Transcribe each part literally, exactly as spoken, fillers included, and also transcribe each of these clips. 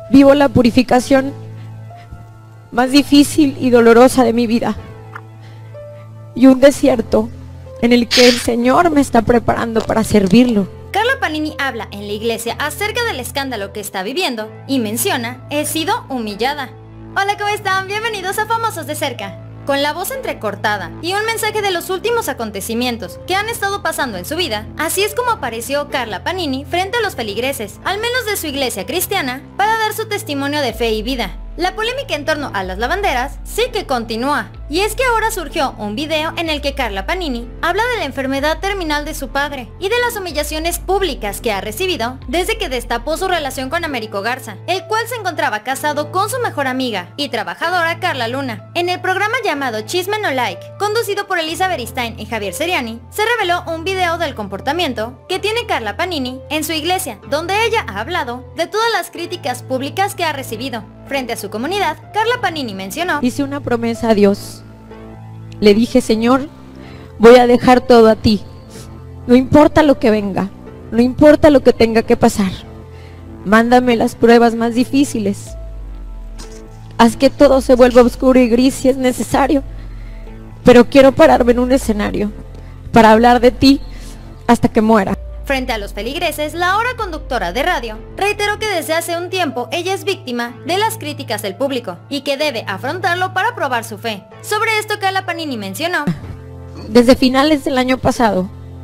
Vivo la purificación más difícil y dolorosa de mi vida, y un desierto en el que el Señor me está preparando para servirlo. Carla Panini habla en la iglesia acerca del escándalo que está viviendo y menciona: he sido humillada. Hola, ¿cómo están? Bienvenidos a Famosos de Cerca. Con la voz entrecortada y un mensaje de los últimos acontecimientos que han estado pasando en su vida, así es como apareció Carla Panini frente a los feligreses, al menos de su iglesia cristiana, para dar su testimonio de fe y vida. La polémica en torno a las lavanderas sí que continúa, y es que ahora surgió un video en el que Carla Panini habla de la enfermedad terminal de su padre y de las humillaciones públicas que ha recibido desde que destapó su relación con Américo Garza, el cual se encontraba casado con su mejor amiga y trabajadora Carla Luna. En el programa llamado Chisme No Like, conducido por Elisa Beristain y Javier Seriani, se reveló un video del comportamiento que tiene Carla Panini en su iglesia, donde ella ha hablado de todas las críticas públicas que ha recibido. Frente a su comunidad, Carla Panini mencionó: hice una promesa a Dios. Le dije: Señor, voy a dejar todo a ti. No importa lo que venga, no importa lo que tenga que pasar. Mándame las pruebas más difíciles. Haz que todo se vuelva oscuro y gris si es necesario. Pero quiero pararme en un escenario para hablar de ti hasta que muera. Frente a los feligreses, la ahora conductora de radio reiteró que desde hace un tiempo ella es víctima de las críticas del público y que debe afrontarlo para probar su fe. Sobre esto, Carla Panini mencionó: desde finales del año pasado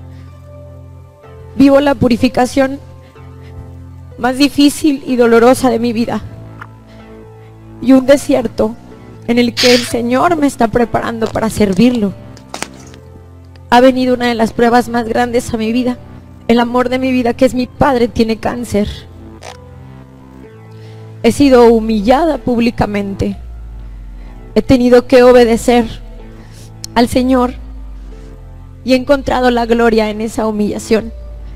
vivo la purificación más difícil y dolorosa de mi vida, y un desierto en el que el Señor me está preparando para servirlo. Ha venido una de las pruebas más grandes a mi vida. El amor de mi vida, que es mi padre, tiene cáncer. He sido humillada públicamente. He tenido que obedecer al Señor y he encontrado la gloria en esa humillación.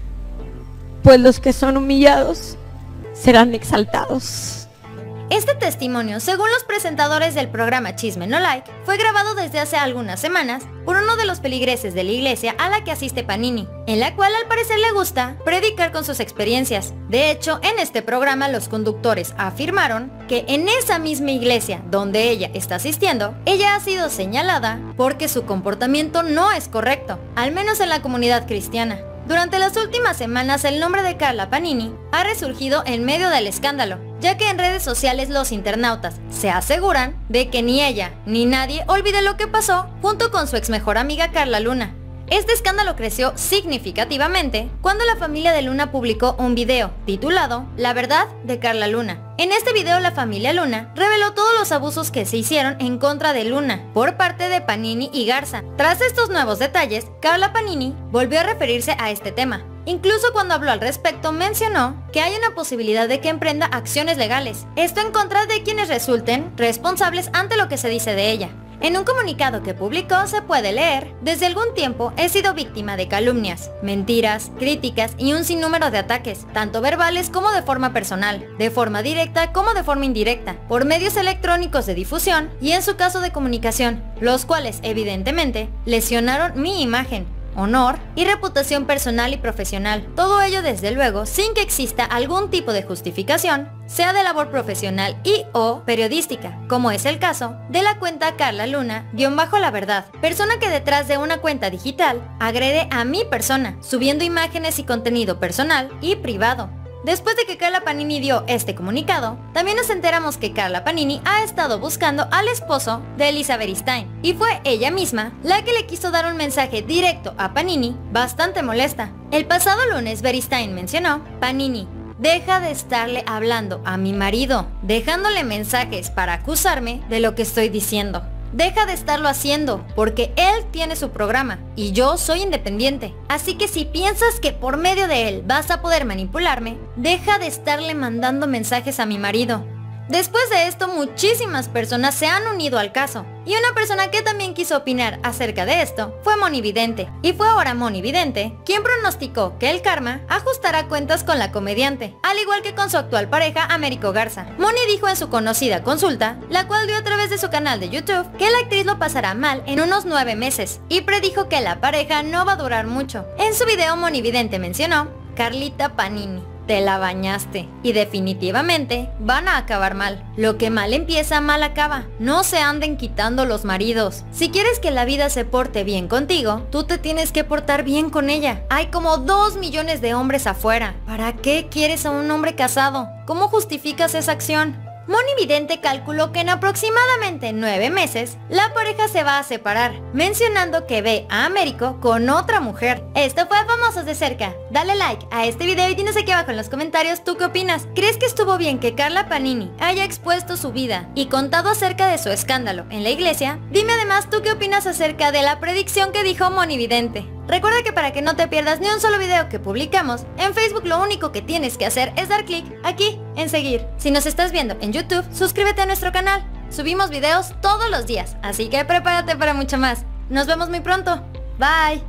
Pues los que son humillados serán exaltados. Este testimonio, según los presentadores del programa Chisme No Like, fue grabado desde hace algunas semanas por uno de los feligreses de la iglesia a la que asiste Panini, en la cual al parecer le gusta predicar con sus experiencias. De hecho, en este programa los conductores afirmaron que en esa misma iglesia donde ella está asistiendo, ella ha sido señalada porque su comportamiento no es correcto, al menos en la comunidad cristiana. Durante las últimas semanas el nombre de Carla Panini ha resurgido en medio del escándalo, ya que en redes sociales los internautas se aseguran de que ni ella ni nadie olvide lo que pasó junto con su ex mejor amiga Carla Luna. Este escándalo creció significativamente cuando la familia de Luna publicó un video titulado La verdad de Carla Luna. En este video la familia Luna reveló todos los abusos que se hicieron en contra de Luna por parte de Panini y Garza. Tras estos nuevos detalles, Carla Panini volvió a referirse a este tema. Incluso cuando habló al respecto mencionó que hay una posibilidad de que emprenda acciones legales, esto en contra de quienes resulten responsables ante lo que se dice de ella. En un comunicado que publicó se puede leer: desde algún tiempo he sido víctima de calumnias, mentiras, críticas y un sinnúmero de ataques, tanto verbales como de forma personal, de forma directa como de forma indirecta, por medios electrónicos de difusión y en su caso de comunicación, los cuales evidentemente lesionaron mi imagen, honor y reputación personal y profesional. Todo ello desde luego sin que exista algún tipo de justificación, sea de labor profesional y o periodística, como es el caso de la cuenta Carla Luna guión bajo la verdad, persona que detrás de una cuenta digital agrede a mi persona, subiendo imágenes y contenido personal y privado. Después de que Carla Panini dio este comunicado, también nos enteramos que Carla Panini ha estado buscando al esposo de Elisa Beristain, y fue ella misma la que le quiso dar un mensaje directo a Panini, bastante molesta. El pasado lunes Beristain mencionó: Panini, deja de estarle hablando a mi marido, dejándole mensajes para acusarme de lo que estoy diciendo. Deja de estarlo haciendo, porque él tiene su programa y yo soy independiente. Así que si piensas que por medio de él vas a poder manipularme, deja de estarle mandando mensajes a mi marido. Después de esto, muchísimas personas se han unido al caso, y una persona que también quiso opinar acerca de esto fue Moni Vidente, y fue ahora Moni Vidente quien pronosticó que el karma ajustará cuentas con la comediante, al igual que con su actual pareja Américo Garza. Moni dijo en su conocida consulta, la cual dio a través de su canal de YouTube, que la actriz lo pasará mal en unos nueve meses, y predijo que la pareja no va a durar mucho. En su video Moni Vidente mencionó: Carlita Panini, te la bañaste. Y definitivamente van a acabar mal. Lo que mal empieza, mal acaba. No se anden quitando los maridos. Si quieres que la vida se porte bien contigo, tú te tienes que portar bien con ella. Hay como dos millones de hombres afuera. ¿Para qué quieres a un hombre casado? ¿Cómo justificas esa acción? Moni Vidente calculó que en aproximadamente nueve meses la pareja se va a separar, mencionando que ve a Américo con otra mujer. Esto fue Famosos de Cerca. Dale like a este video y dinos aquí abajo en los comentarios tú qué opinas. ¿Crees que estuvo bien que Carla Panini haya expuesto su vida y contado acerca de su escándalo en la iglesia? Dime además tú qué opinas acerca de la predicción que dijo Moni Vidente. Recuerda que para que no te pierdas ni un solo video que publicamos, en Facebook lo único que tienes que hacer es dar clic aquí en seguir. Si nos estás viendo en YouTube, suscríbete a nuestro canal. Subimos videos todos los días, así que prepárate para mucho más. Nos vemos muy pronto. Bye.